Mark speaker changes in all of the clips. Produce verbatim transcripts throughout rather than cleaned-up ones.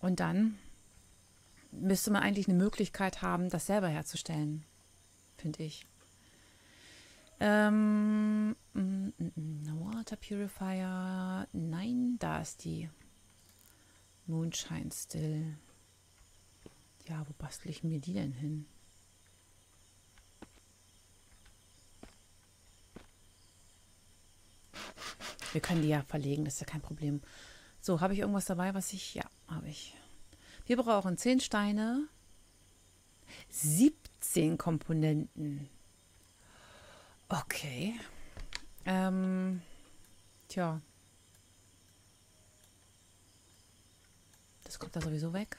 Speaker 1: Und dann müsste man eigentlich eine Möglichkeit haben, das selber herzustellen, finde ich. Ähm, mm, mm, mm, Water Purifier. Nein, da ist die Moonshine Still. Ja, wo bastel ich mir die denn hin? Wir können die ja verlegen, das ist ja kein Problem. So, habe ich irgendwas dabei, was ich... Ja, habe ich. Wir brauchen zehn Steine, siebzehn Komponenten. Okay. Ähm, tja. Das kommt da sowieso weg.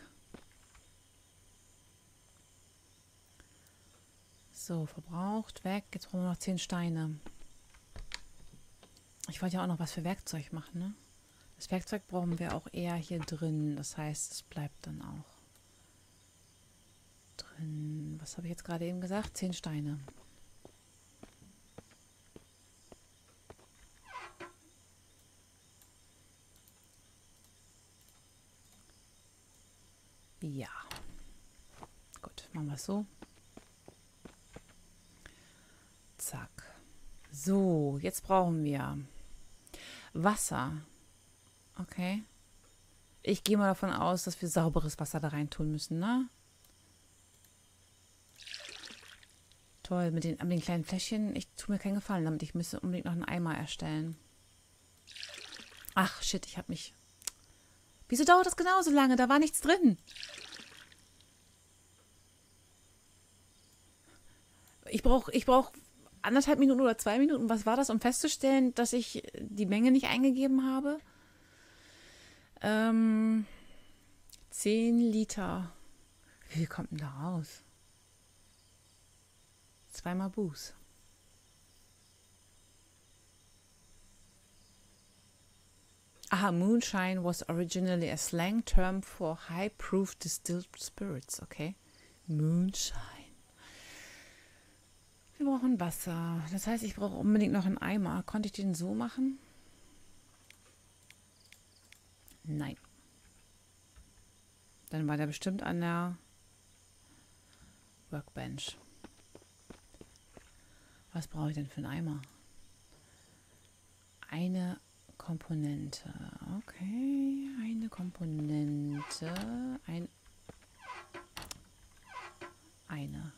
Speaker 1: So, verbraucht, weg. Jetzt brauchen wir noch zehn Steine. Ich wollte ja auch noch was für Werkzeug machen, ne? Das Werkzeug brauchen wir auch eher hier drin. Das heißt, es bleibt dann auch drin. Was habe ich jetzt gerade eben gesagt? Zehn Steine. Ja. Gut, machen wir es so. Zack. So, jetzt brauchen wir Wasser. Okay. Ich gehe mal davon aus, dass wir sauberes Wasser da rein tun müssen, ne? Toll, mit den, mit den kleinen Fläschchen. Ich tue mir keinen Gefallen damit. Ich müsste unbedingt noch einen Eimer erstellen. Ach, shit, ich habe mich... Wieso dauert das genauso lange? Da war nichts drin. Ich brauche ich brauch anderthalb Minuten oder zwei Minuten. Was war das, um festzustellen, dass ich die Menge nicht eingegeben habe? Ähm, zehn Liter. Wie viel kommt denn da raus? Zweimal Buß. Aha, Moonshine was originally a slang term for high-proof distilled spirits. Okay. Moonshine. Wir brauchen Wasser. Das heißt, ich brauche unbedingt noch einen Eimer. Konnte ich den so machen? Nein. Dann war der bestimmt an der Workbench. Was brauche ich denn für einen Eimer? Eine Komponente. Okay, eine Komponente. Ein, eine.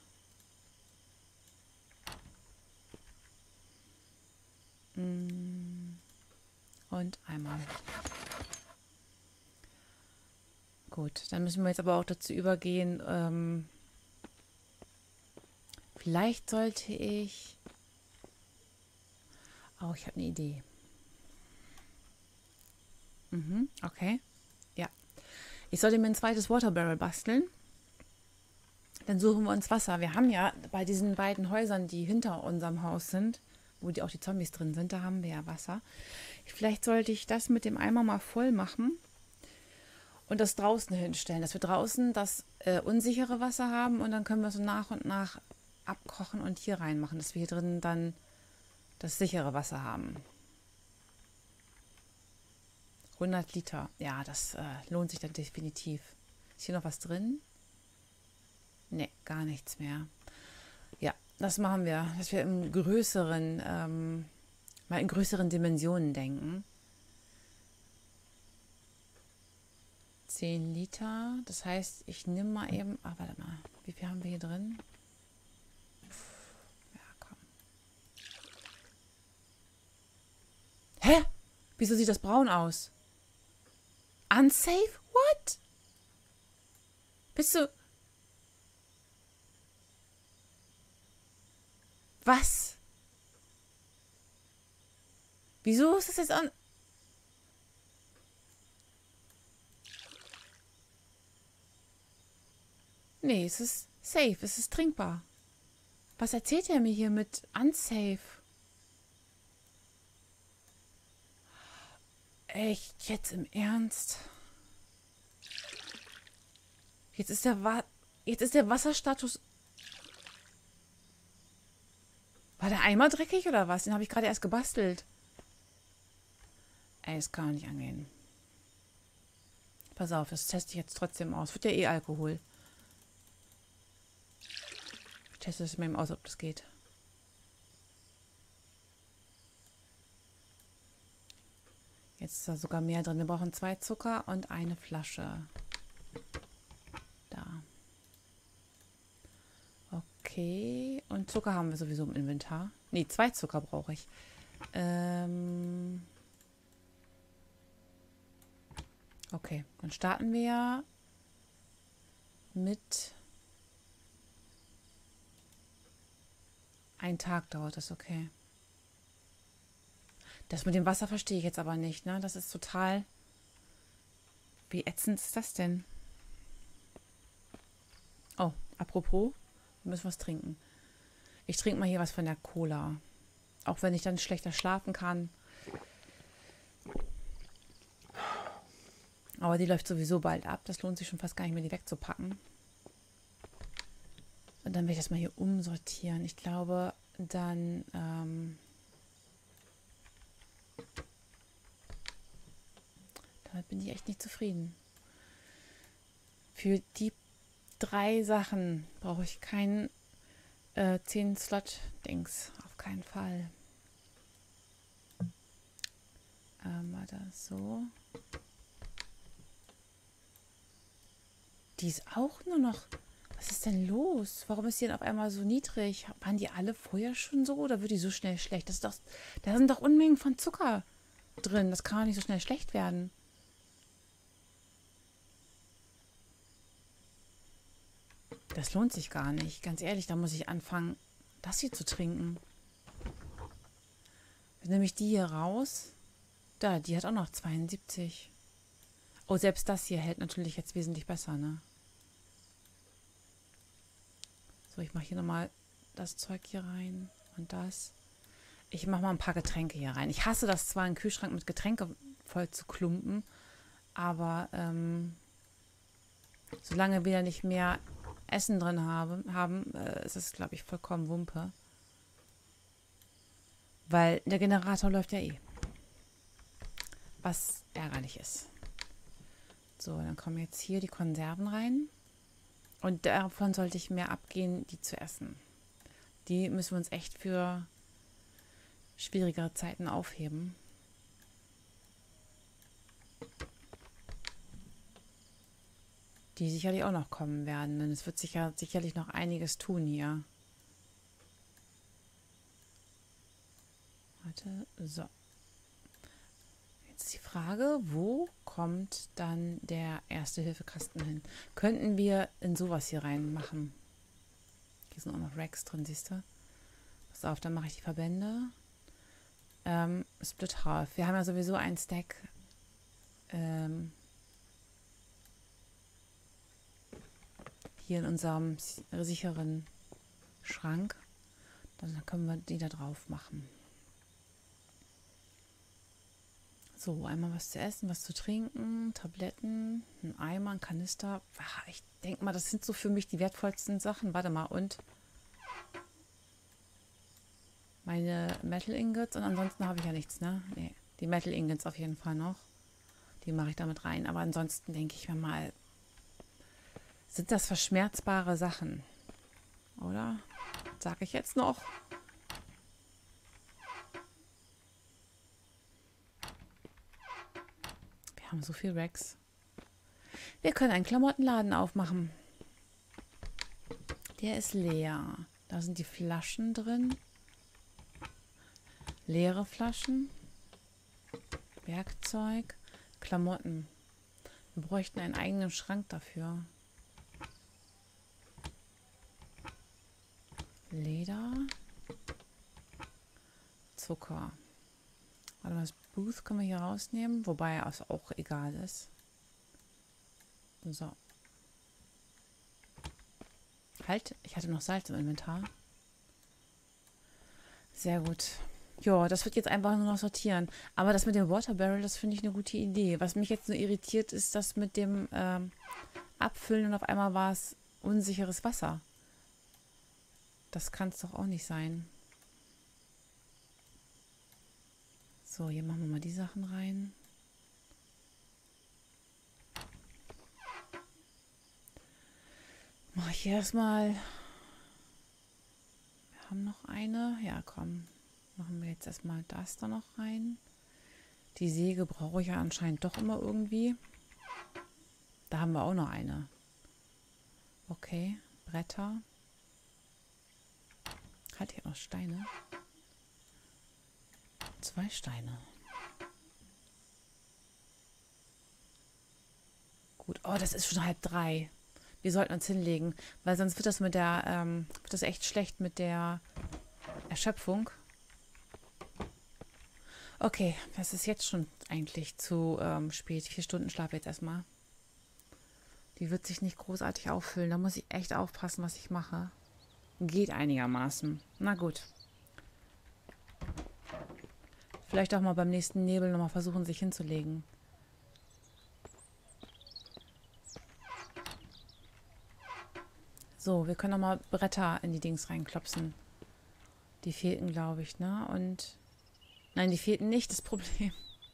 Speaker 1: Und einmal. Gut, dann müssen wir jetzt aber auch dazu übergehen. Ähm, vielleicht sollte ich... Oh, ich habe eine Idee. Mhm, okay. Ja. Ich sollte mir ein zweites Water Barrel basteln. Dann suchen wir uns Wasser. Wir haben ja bei diesen beiden Häusern, die hinter unserem Haus sind, wo die auch die Zombies drin sind, da haben wir ja Wasser. Vielleicht sollte ich das mit dem Eimer mal voll machen und das draußen hinstellen, dass wir draußen das äh, unsichere Wasser haben und dann können wir so nach und nach abkochen und hier reinmachen, dass wir hier drin dann das sichere Wasser haben. hundert Liter. Ja, das äh, lohnt sich dann definitiv. Ist hier noch was drin? Ne, gar nichts mehr. Ja, das machen wir, dass wir im größeren, ähm, mal in größeren Dimensionen denken. zehn Liter, das heißt, ich nehme mal eben, ach, warte mal, wie viel haben wir hier drin? Ja, komm. Hä? Wieso sieht das braun aus? Unsafe? What? Bist du... Was? Wieso ist das jetzt an... Nee, es ist safe, es ist trinkbar. Was erzählt er mir hier mit unsafe? Echt, jetzt im Ernst? Jetzt ist der Wa jetzt ist der Wasserstatus... War der Eimer dreckig oder was? Den habe ich gerade erst gebastelt. Ey, das kann doch nicht angehen. Pass auf, das teste ich jetzt trotzdem aus. Wird ja eh Alkohol. Ich teste es mal eben aus, ob das geht. Jetzt ist da sogar mehr drin. Wir brauchen zwei Zucker und eine Flasche. Da. Okay. Und Zucker haben wir sowieso im Inventar. Ne, zwei Zucker brauche ich. Ähm okay, dann starten wir mit... Ein Tag dauert das, okay. Das mit dem Wasser verstehe ich jetzt aber nicht, ne? Das ist total... Wie ätzend ist das denn? Oh, apropos, wir müssen was trinken. Ich trinke mal hier was von der Cola. Auch wenn ich dann schlechter schlafen kann. Aber die läuft sowieso bald ab. Das lohnt sich schon fast gar nicht mehr, die wegzupacken. Und dann werde ich das mal hier umsortieren. Ich glaube, dann... Ähm, damit bin ich echt nicht zufrieden. Für die drei Sachen brauche ich keinen äh, zehn Slot-Dings. Auf keinen Fall. Ähm, war das so? Die ist auch nur noch... Was ist denn los? Warum ist die denn auf einmal so niedrig? Waren die alle vorher schon so oder wird die so schnell schlecht? Das ist doch, da sind doch Unmengen von Zucker drin. Das kann doch nicht so schnell schlecht werden. Das lohnt sich gar nicht. Ganz ehrlich, da muss ich anfangen, das hier zu trinken. Dann nehme ich die hier raus. Da, die hat auch noch zweiundsiebzig. Oh, selbst das hier hält natürlich jetzt wesentlich besser, ne? So, ich mache hier nochmal das Zeug hier rein und das. Ich mache mal ein paar Getränke hier rein. Ich hasse das zwar, einen Kühlschrank mit Getränke voll zu klumpen, aber ähm, solange wir da nicht mehr Essen drin haben, haben äh, ist es, glaube ich, vollkommen Wumpe. Weil der Generator läuft ja eh. Was ärgerlich ist. So, dann kommen jetzt hier die Konserven rein. Und davon sollte ich mehr abgehen, die zu essen. Die müssen wir uns echt für schwierigere Zeiten aufheben. Die sicherlich auch noch kommen werden, denn es wird sicher, sicherlich noch einiges tun hier. Warte, so. Jetzt ist die Frage, wo kommt dann der Erste-Hilfe-Kasten hin? Könnten wir in sowas hier reinmachen? Hier sind auch noch Racks drin, siehst du? Pass auf, dann mache ich die Verbände. Ähm, Split Half. Wir haben ja sowieso einen Stack. Ähm, hier in unserem sicheren Schrank. Dann können wir die da drauf machen. So, einmal was zu essen, was zu trinken, Tabletten, ein Eimer, ein Kanister. Ich denke mal, das sind so für mich die wertvollsten Sachen. Warte mal, und meine Metal Ingots und ansonsten habe ich ja nichts, ne? Nee, die Metal Ingots auf jeden Fall noch. Die mache ich damit rein. Aber ansonsten denke ich mir mal, sind das verschmerzbare Sachen? Oder? Sage ich jetzt noch. Wir haben so viel Racks. Wir können einen Klamottenladen aufmachen. Der ist leer. Da sind die Flaschen drin. Leere Flaschen. Werkzeug. Klamotten. Wir bräuchten einen eigenen Schrank dafür. Leder. Zucker. Warte mal, das Booth können wir hier rausnehmen, wobei es auch egal ist. So. Halt, ich hatte noch Salz im Inventar. Sehr gut. Ja, das wird jetzt einfach nur noch sortieren. Aber das mit dem Water Barrel, das finde ich eine gute Idee. Was mich jetzt nur irritiert, ist das mit dem ähm, Abfüllen und auf einmal war es unsicheres Wasser. Das kann es doch auch nicht sein. So, hier machen wir mal die Sachen rein. Mache ich erstmal. Wir haben noch eine. Ja, komm. Machen wir jetzt erstmal das da noch rein. Die Säge brauche ich ja anscheinend doch immer irgendwie. Da haben wir auch noch eine. Okay, Bretter. Hat hier noch Steine. Zwei Steine. Gut. Oh, das ist schon halb drei. Wir sollten uns hinlegen, weil sonst wird das mit der, ähm, wird das echt schlecht mit der Erschöpfung. Okay, es ist jetzt schon eigentlich zu ähm, spät. Vier Stunden Schlaf jetzt erstmal. Die wird sich nicht großartig auffüllen. Da muss ich echt aufpassen, was ich mache. Geht einigermaßen. Na gut. Vielleicht auch mal beim nächsten Nebel nochmal versuchen, sich hinzulegen. So, wir können nochmal Bretter in die Dings reinklopsen. Die fehlten, glaube ich, ne? Und... Nein, die fehlten nicht, das Problem.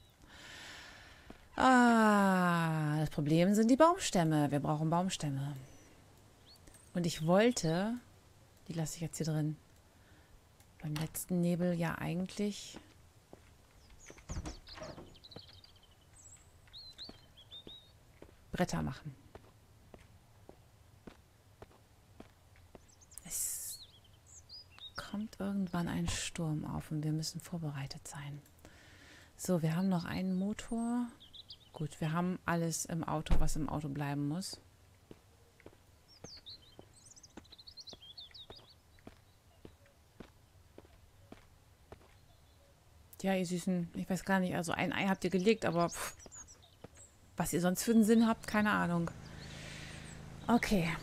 Speaker 1: Ah, das Problem sind die Baumstämme. Wir brauchen Baumstämme. Und ich wollte... Die lasse ich jetzt hier drin. Beim letzten Nebel ja eigentlich... Bretter machen. Es kommt irgendwann ein Sturm auf und wir müssen vorbereitet sein. So, wir haben noch einen Motor. Gut, wir haben alles im Auto, was im Auto bleiben muss. Ja, ihr Süßen, ich weiß gar nicht, also ein Ei habt ihr gelegt, aber pff, was ihr sonst für einen Sinn habt, keine Ahnung. Okay.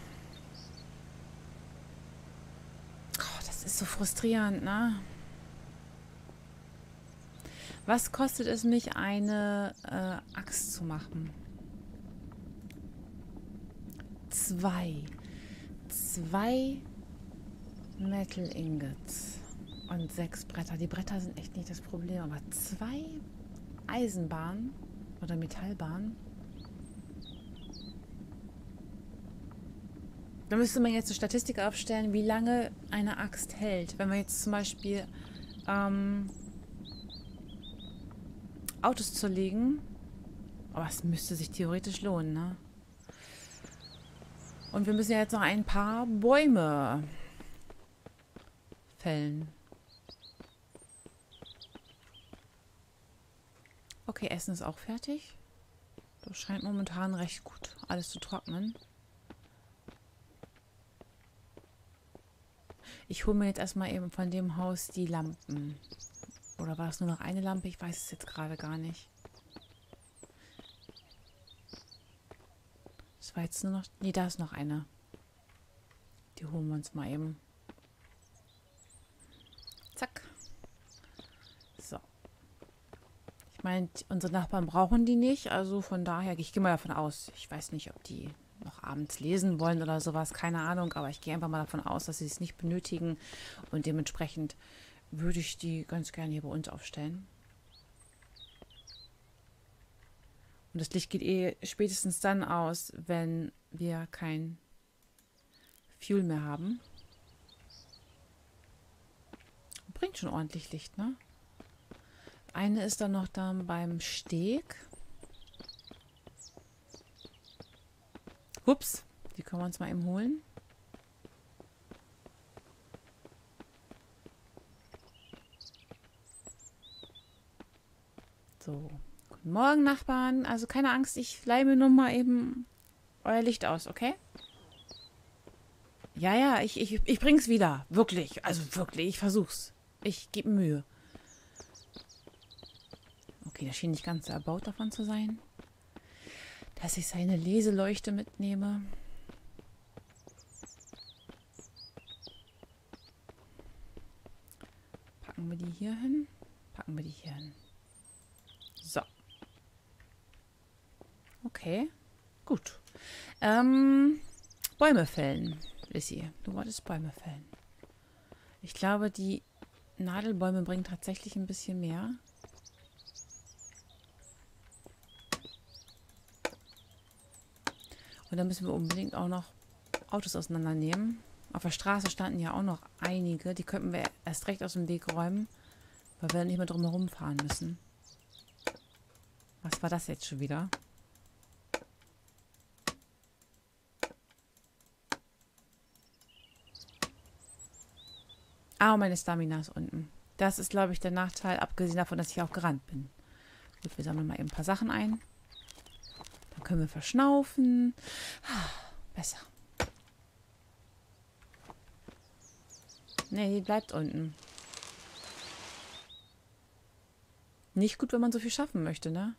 Speaker 1: Oh, das ist so frustrierend, ne? Was kostet es mich, eine äh, Axt zu machen? Zwei. Zwei Metal Ingots und sechs Bretter. Die Bretter sind echt nicht das Problem, aber zwei Eisenbahnen oder Metallbahnen. Da müsste man jetzt eine Statistik aufstellen, wie lange eine Axt hält. Wenn wir jetzt zum Beispiel ähm, Autos zerlegen. Aber es müsste sich theoretisch lohnen, ne? Und wir müssen ja jetzt noch ein paar Bäume fällen. Okay, Essen ist auch fertig. Das scheint momentan recht gut alles zu trocknen. Ich hole mir jetzt erstmal eben von dem Haus die Lampen. Oder war es nur noch eine Lampe? Ich weiß es jetzt gerade gar nicht. Das war jetzt nur noch... Nee, da ist noch eine. Die holen wir uns mal eben. Zack. So. Ich meine, unsere Nachbarn brauchen die nicht. Also von daher, ich gehe mal davon aus. Ich weiß nicht, ob die noch abends lesen wollen oder sowas. Keine Ahnung. Aber ich gehe einfach mal davon aus, dass sie es nicht benötigen. Und dementsprechend würde ich die ganz gerne hier bei uns aufstellen. Und das Licht geht eh spätestens dann aus, wenn wir kein Fuel mehr haben. Bringt schon ordentlich Licht, ne? Eine ist dann noch da beim Steg. Ups, die können wir uns mal eben holen. So. Guten Morgen, Nachbarn. Also keine Angst, ich leihe mir nur mal eben euer Licht aus, okay? Ja, ja, ich, ich, ich bring's wieder. Wirklich. Also wirklich, ich versuch's. Ich gebe Mühe. Okay, das schien nicht ganz so erbaut davon zu sein. Dass ich seine Leseleuchte mitnehme. Packen wir die hier hin. Packen wir die hier hin. So. Okay. Gut. Ähm, Bäume fällen. Lissy, du wolltest Bäume fällen. Ich glaube, die Nadelbäume bringen tatsächlich ein bisschen mehr. Und dann müssen wir unbedingt auch noch Autos auseinandernehmen. Auf der Straße standen ja auch noch einige. Die könnten wir erst recht aus dem Weg räumen, weil wir dann nicht mehr drum herum fahren müssen. Was war das jetzt schon wieder? Ah, meine Stamina ist unten. Das ist, glaube ich, der Nachteil, abgesehen davon, dass ich auch gerannt bin. Gut, wir sammeln mal eben ein paar Sachen ein. Dann können wir verschnaufen. Ah, besser. Nee, die bleibt unten. Nicht gut, wenn man so viel schaffen möchte, ne?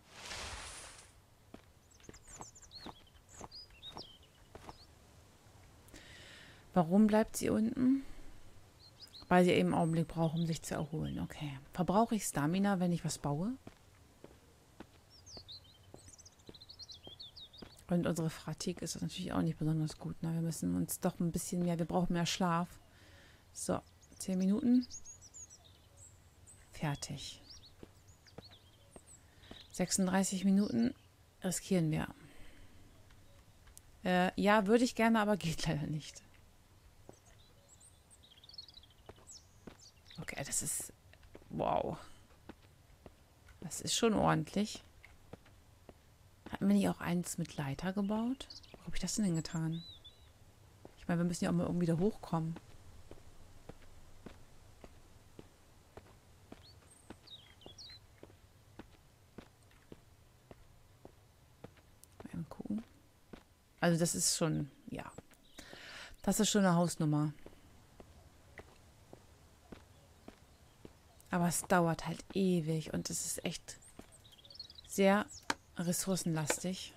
Speaker 1: Warum bleibt sie unten? Weil sie eben einen Augenblick braucht, um sich zu erholen. Okay. Verbrauche ich Stamina, wenn ich was baue? Und unsere Fatigue ist natürlich auch nicht besonders gut. Ne? Wir müssen uns doch ein bisschen mehr... Wir brauchen mehr Schlaf. So, zehn Minuten. Fertig. sechsunddreißig Minuten riskieren wir. Äh, ja, würde ich gerne, aber geht leider nicht. Okay, das ist... Wow. Das ist schon ordentlich. Hatten wir nicht auch eins mit Leiter gebaut? Wo habe ich das denn getan? Ich meine, wir müssen ja auch mal irgendwie da hochkommen. Mal gucken. Also das ist schon... Ja. Das ist schon eine Hausnummer. Aber es dauert halt ewig und es ist echt sehr ressourcenlastig.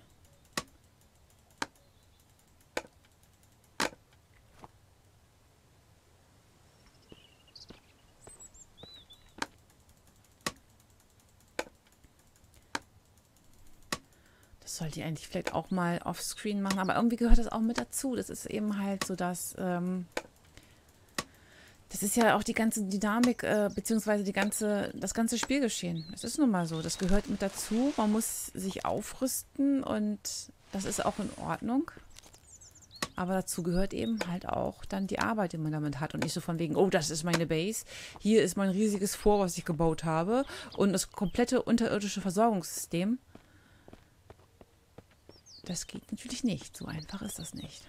Speaker 1: Das sollte ich eigentlich vielleicht auch mal offscreen machen, aber irgendwie gehört das auch mit dazu. Das ist eben halt so, dass... Ähm, Das ist ja auch die ganze Dynamik, äh, beziehungsweise die ganze, das ganze Spielgeschehen. Es ist nun mal so, das gehört mit dazu. Man muss sich aufrüsten und das ist auch in Ordnung. Aber dazu gehört eben halt auch dann die Arbeit, die man damit hat. Und nicht so von wegen, oh, das ist meine Base. Hier ist mein riesiges Fort, was ich gebaut habe. Und das komplette unterirdische Versorgungssystem. Das geht natürlich nicht. So einfach ist das nicht.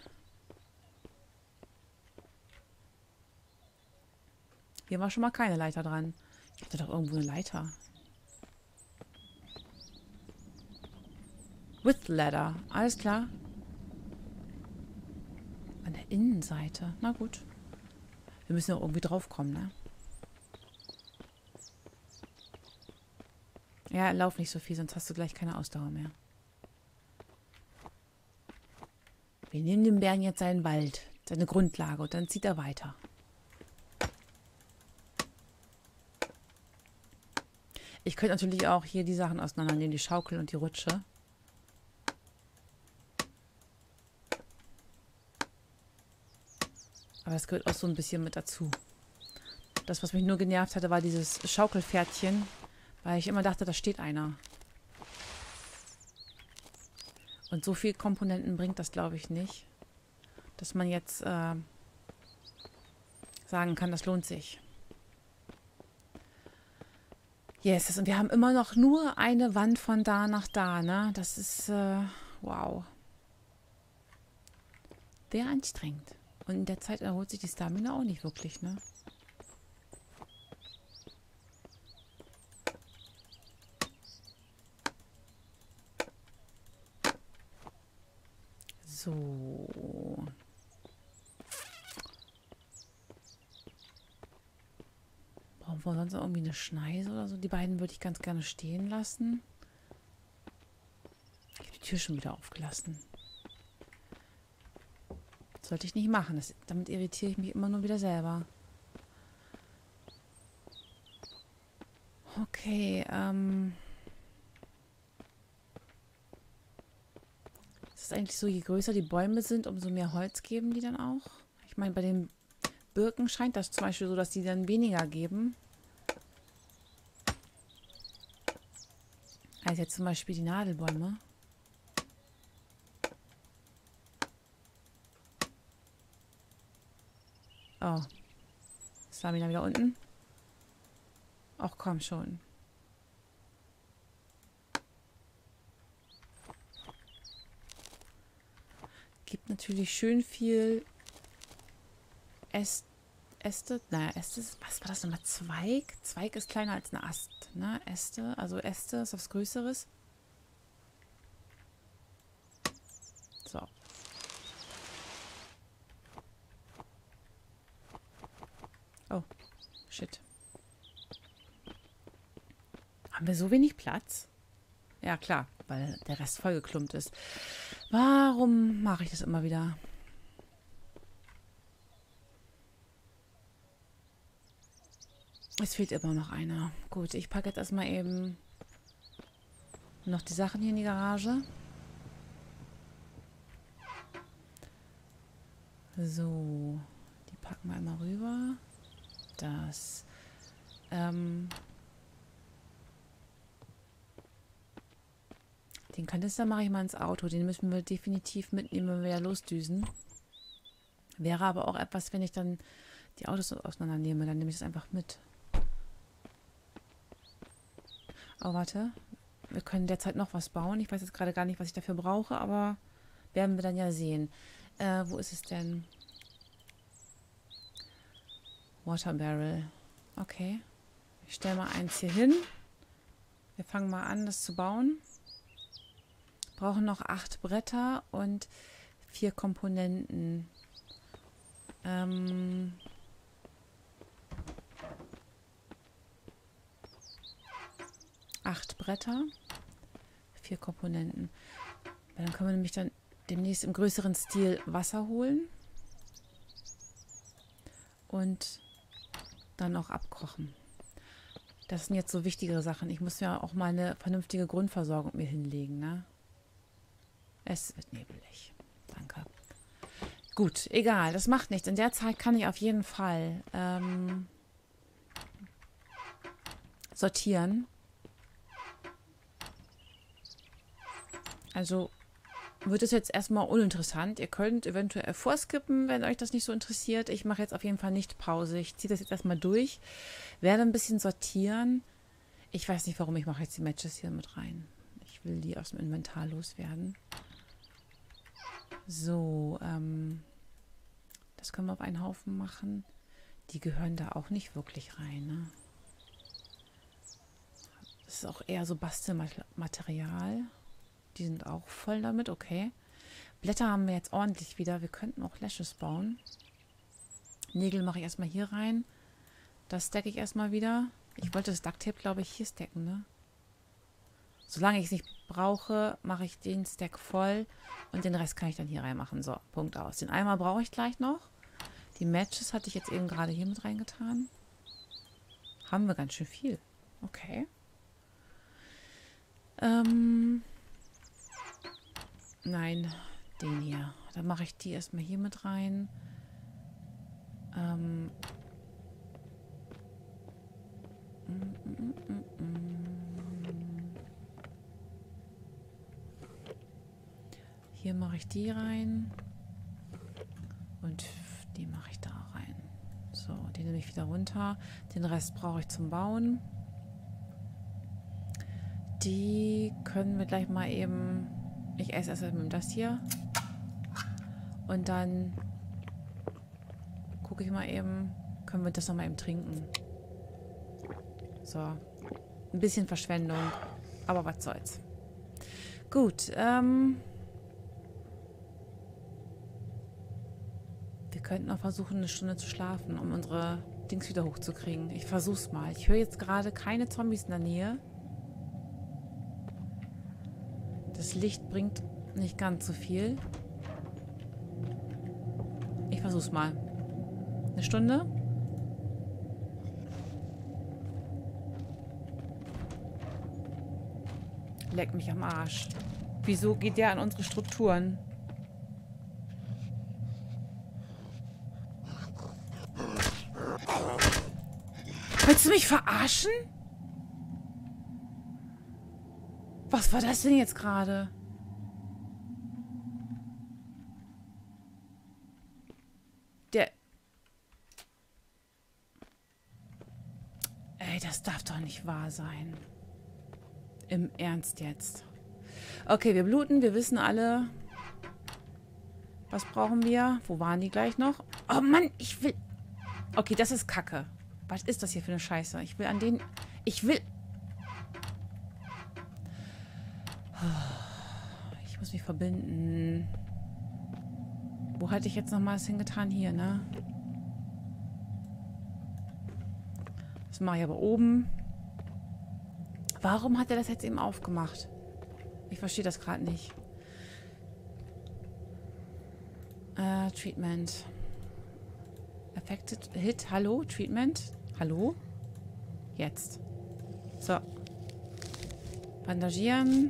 Speaker 1: Hier war schon mal keine Leiter dran. Ich hatte doch irgendwo eine Leiter. With ladder. Alles klar. An der Innenseite. Na gut. Wir müssen ja irgendwie draufkommen, ne? Ja, lauf nicht so viel, sonst hast du gleich keine Ausdauer mehr. Wir nehmen dem Bären jetzt seinen Wald, seine Grundlage und dann zieht er weiter. Ich könnte natürlich auch hier die Sachen auseinandernehmen, die Schaukel und die Rutsche. Aber das gehört auch so ein bisschen mit dazu. Das, was mich nur genervt hatte, war dieses Schaukelpferdchen, weil ich immer dachte, da steht einer. Und so viel Komponenten bringt das, glaube ich, nicht, dass man jetzt äh, sagen kann, das lohnt sich. Yes, und wir haben immer noch nur eine Wand von da nach da, ne? Das ist, äh, wow. Sehr anstrengend. Und in der Zeit erholt sich die Stamina auch nicht wirklich, ne? So. Brauchen wir sonst noch irgendwie eine Schneise oder so? Die beiden würde ich ganz gerne stehen lassen. Ich habe die Tür schon wieder aufgelassen. Das sollte ich nicht machen. Das, damit irritiere ich mich immer nur wieder selber. Okay, ähm... es ist eigentlich so, je größer die Bäume sind, umso mehr Holz geben die dann auch. Ich meine, bei den Birken scheint das zum Beispiel so, dass die dann weniger geben. Als jetzt zum Beispiel die Nadelbäume. Oh. Stamina wieder unten. Ach, komm schon. Gibt natürlich schön viel Äst Äste. Naja, Äste ist, was war das nochmal? Zweig? Zweig ist kleiner als ein Ast, ne? Äste, also Äste ist was Größeres. So. Oh, shit. Haben wir so wenig Platz? Ja, klar, weil der Rest vollgeklumpt ist. Warum mache ich das immer wieder? Es fehlt immer noch einer. Gut, ich packe jetzt erstmal eben noch die Sachen hier in die Garage. So, die packen wir einmal rüber. Das, ähm, den Kanister mache ich mal ins Auto. Den müssen wir definitiv mitnehmen, wenn wir ja losdüsen. Wäre aber auch etwas, wenn ich dann die Autos auseinandernehme. Dann nehme ich das einfach mit. Oh, warte. Wir können derzeit noch was bauen. Ich weiß jetzt gerade gar nicht, was ich dafür brauche, aber werden wir dann ja sehen. Äh, wo ist es denn? Water Barrel. Okay. Ich stelle mal eins hier hin. Wir fangen mal an, das zu bauen. Brauchen noch acht Bretter und vier Komponenten. Ähm... Acht Bretter, vier Komponenten. Dann können wir nämlich dann demnächst im größeren Stil Wasser holen und dann auch abkochen. Das sind jetzt so wichtigere Sachen. Ich muss ja auch mal eine vernünftige Grundversorgung mir hinlegen, ne? Es wird nebelig. Danke. Gut, egal, das macht nichts. In der Zeit kann ich auf jeden Fall ähm, sortieren. Also wird es jetzt erstmal uninteressant. Ihr könnt eventuell vorskippen, wenn euch das nicht so interessiert. Ich mache jetzt auf jeden Fall nicht Pause. Ich ziehe das jetzt erstmal durch. Werde ein bisschen sortieren. Ich weiß nicht, warum ich mache jetzt die Matches hier mit rein. Ich will die aus dem Inventar loswerden. So, ähm, das können wir auf einen Haufen machen. Die gehören da auch nicht wirklich rein, ne? Das ist auch eher so Bastelmaterial. Die sind auch voll damit, okay. Blätter haben wir jetzt ordentlich wieder. Wir könnten auch Lashes bauen. Nägel mache ich erstmal hier rein. Das stacke ich erstmal wieder. Ich wollte das Ducktape, glaube ich, hier stacken, ne? Solange ich es nicht brauche, mache ich den Stack voll und den Rest kann ich dann hier reinmachen. So, Punkt aus. Den Eimer brauche ich gleich noch. Die Matches hatte ich jetzt eben gerade hier mit reingetan. Haben wir ganz schön viel. Okay. Ähm... Nein, den hier. Dann mache ich die erstmal hier mit rein. Ähm. Mm, mm, mm, mm. Hier mache ich die rein. Und die mache ich da rein. So, die nehme ich wieder runter. Den Rest brauche ich zum Bauen. Die können wir gleich mal eben... Ich esse erst mit das hier. Und dann gucke ich mal eben, können wir das noch mal eben trinken. So. Ein bisschen Verschwendung. Aber was soll's. Gut. Ähm wir könnten auch versuchen, eine Stunde zu schlafen, um unsere Dings wieder hochzukriegen. Ich versuch's mal. Ich höre jetzt gerade keine Zombies in der Nähe. Das Licht bringt nicht ganz so viel. Ich versuch's mal. Eine Stunde? Leck mich am Arsch. Wieso geht der an unsere Strukturen? Willst du mich verarschen? Was war das denn jetzt gerade? Der... Ey, das darf doch nicht wahr sein. Im Ernst jetzt. Okay, wir bluten. Wir wissen alle. Was brauchen wir? Wo waren die gleich noch? Oh Mann, ich will... Okay, das ist Kacke. Was ist das hier für eine Scheiße? Ich will an den... Ich will... Ich muss mich verbinden. Wo hatte ich jetzt nochmal das hingetan? Hier, ne? Das mache ich aber oben. Warum hat er das jetzt eben aufgemacht? Ich verstehe das gerade nicht. Äh, Treatment. Affected Hit. Hallo? Treatment? Hallo? Jetzt. So. Bandagieren.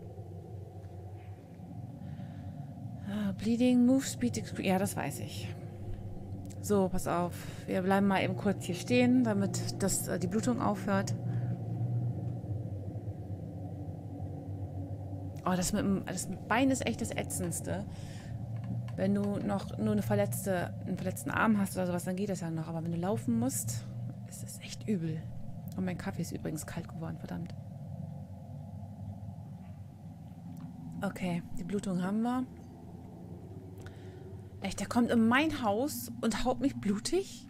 Speaker 1: Uh, bleeding, Move, Speed. Ja, das weiß ich. So, pass auf. Wir bleiben mal eben kurz hier stehen, damit das, äh, die Blutung aufhört. Oh, das mit dem das Bein ist echt das Ätzendste. Wenn du noch nur eine verletzte, einen verletzten Arm hast oder sowas, dann geht das ja noch. Aber wenn du laufen musst, ist es echt übel. Und mein Kaffee ist übrigens kalt geworden, verdammt. Okay, die Blutung haben wir. Echt, der kommt in mein Haus und haut mich blutig?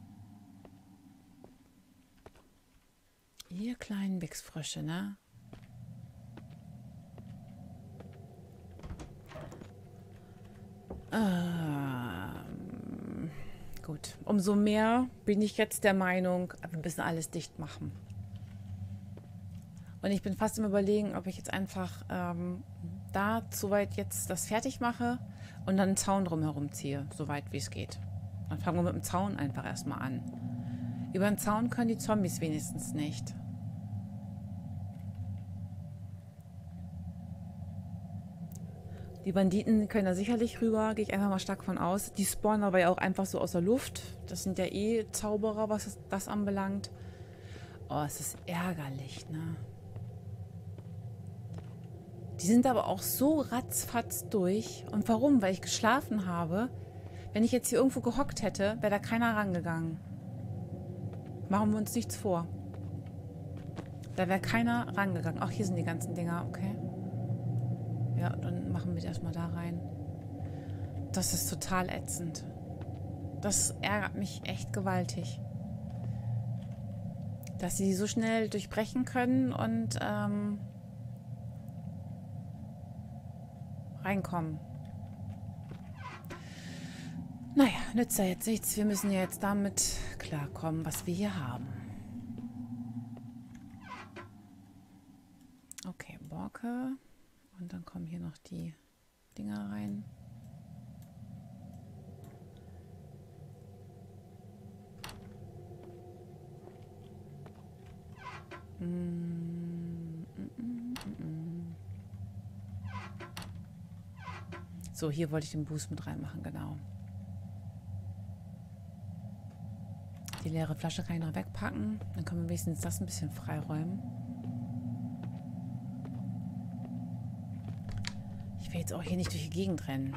Speaker 1: Ihr kleinen Wichsfrösche, ne? Ähm, gut. Umso mehr bin ich jetzt der Meinung, wir müssen alles dicht machen. Und ich bin fast im Überlegen, ob ich jetzt einfach ähm, da soweit jetzt das fertig mache und dann einen Zaun drumherum ziehe, soweit wie es geht. Dann fangen wir mit dem Zaun einfach erstmal an. Über den Zaun können die Zombies wenigstens nicht. Die Banditen können da sicherlich rüber, gehe ich einfach mal stark von aus. Die spawnen aber ja auch einfach so aus der Luft. Das sind ja eh Zauberer, was das, das anbelangt. Oh, es ist ärgerlich, ne? Die sind aber auch so ratzfatz durch. Und warum? Weil ich geschlafen habe. Wenn ich jetzt hier irgendwo gehockt hätte, wäre da keiner rangegangen. Machen wir uns nichts vor. Da wäre keiner rangegangen. Ach, hier sind die ganzen Dinger, okay. Ja, dann machen wir das erstmal da rein. Das ist total ätzend. Das ärgert mich echt gewaltig. Dass sie so schnell durchbrechen können und ähm, reinkommen. Naja, nützt ja jetzt nichts. Wir müssen ja jetzt damit klarkommen, was wir hier haben. Okay, Borke. Und dann kommen hier noch die Dinger rein. Mm, mm, mm, mm. So, hier wollte ich den Boost mit reinmachen, genau. Die leere Flasche kann ich noch wegpacken. Dann können wir wenigstens das ein bisschen freiräumen. Ich will jetzt auch hier nicht durch die Gegend rennen.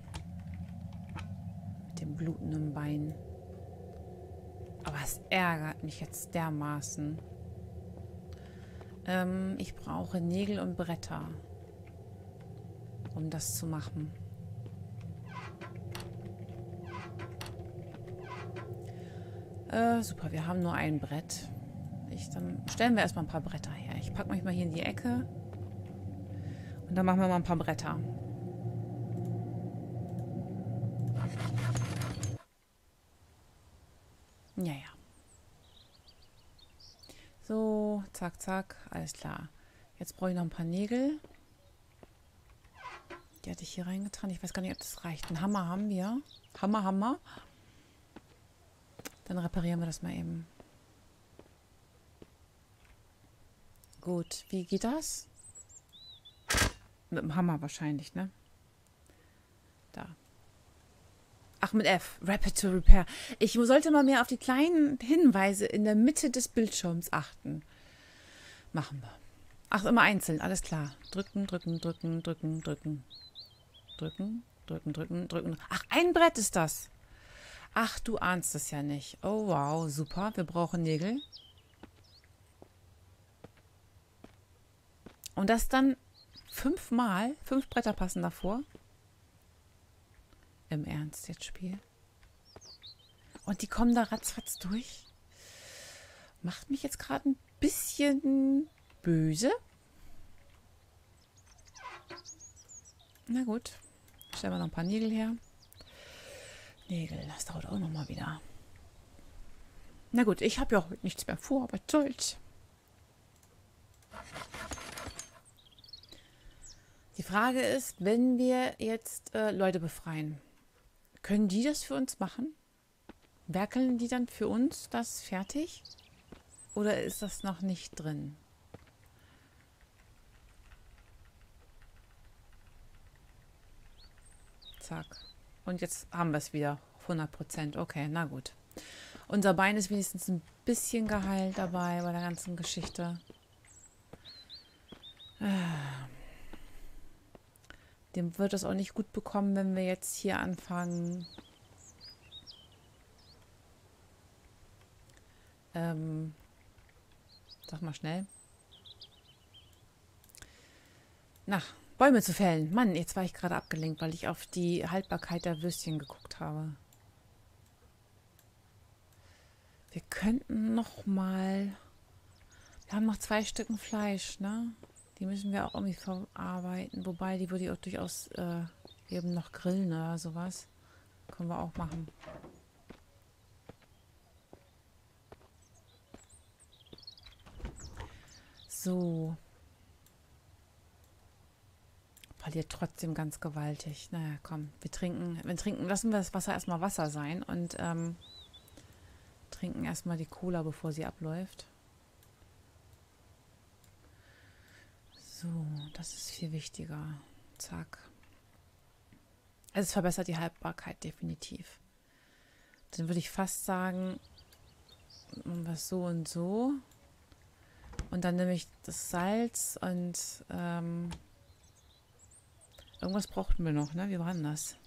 Speaker 1: Mit dem blutenden Bein. Aber es ärgert mich jetzt dermaßen. Ähm, ich brauche Nägel und Bretter, um das zu machen. Äh, super, wir haben nur ein Brett. Ich, dann stellen wir erstmal ein paar Bretter her. Ich packe mich mal hier in die Ecke. Und dann machen wir mal ein paar Bretter. Ja, ja. So, zack, zack. Alles klar. Jetzt brauche ich noch ein paar Nägel. Die hatte ich hier reingetan. Ich weiß gar nicht, ob das reicht. Einen Hammer haben wir. Hammer, Hammer. Dann reparieren wir das mal eben. Gut, wie geht das? Mit dem Hammer wahrscheinlich, ne? Da. Ach, mit F. Rapid to Repair. Ich sollte mal mehr auf die kleinen Hinweise in der Mitte des Bildschirms achten. Machen wir. Ach, immer einzeln. Alles klar. Drücken, drücken, drücken, drücken, drücken. Drücken, drücken, drücken, drücken. Ach, ein Brett ist das. Ach, du ahnst es ja nicht. Oh, wow. Super. Wir brauchen Nägel. Und das dann fünfmal, fünf Bretter passen davor. Im Ernst jetzt, Spiel. Und die kommen da ratzfatz durch. Macht mich jetzt gerade ein bisschen böse. Na gut. Stellen wir noch ein paar Nägel her. Nägel, das dauert auch noch mal wieder. Na gut, ich habe ja auch nichts mehr vor, aber soll's. Die Frage ist, wenn wir jetzt äh, Leute befreien, können die das für uns machen? Werkeln die dann für uns das fertig? Oder ist das noch nicht drin? Zack. Und jetzt haben wir es wieder. hundert Prozent. Okay, na gut. Unser Bein ist wenigstens ein bisschen geheilt dabei bei der ganzen Geschichte. Dem wird es auch nicht gut bekommen, wenn wir jetzt hier anfangen. Ähm, sag mal schnell. Na, Bäume zu fällen. Mann, jetzt war ich gerade abgelenkt, weil ich auf die Haltbarkeit der Würstchen geguckt habe. Wir könnten noch mal... Wir haben noch zwei Stücken Fleisch, ne? Die müssen wir auch irgendwie verarbeiten. Wobei, die würde ich auch durchaus äh, eben noch grillen oder sowas. Können wir auch machen. So. Verliert trotzdem ganz gewaltig. Naja, komm. Wir trinken, wir trinken, lassen wir das Wasser erstmal Wasser sein und ähm, trinken erstmal die Cola, bevor sie abläuft. So, das ist viel wichtiger. Zack. Es verbessert die Haltbarkeit definitiv. Dann würde ich fast sagen, was so und so. Und dann nehme ich das Salz und ähm, irgendwas brauchten wir noch, ne? Wie war denn das?